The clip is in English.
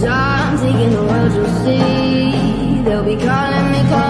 I'm taking the world, you'll see. They'll be calling me,